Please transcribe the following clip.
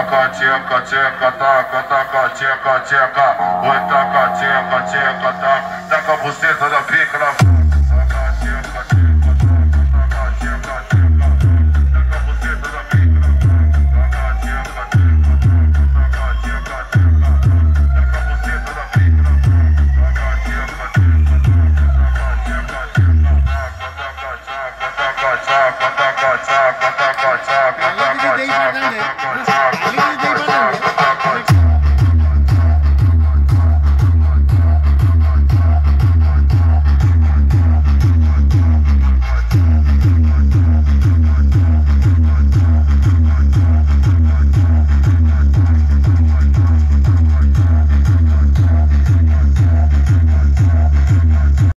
tcheca, tcheca, taca, taca, tcheca, tcheca. Oi, taca, tcheca, tcheca, taca. Taca a buceta da pica na taca, tcheca, tcheca, taca, tcheca, tcheca. Taca a buceta da pica na taca, tcheca, tcheca, taca, tcheca, tcheca. Taca a buceta da pica na taca, tcheca, tcheca, taca, tcheca, tcheca. Taca, taca, taca, taca, taca, taca, taca, taca, taca, taca, taca, taca.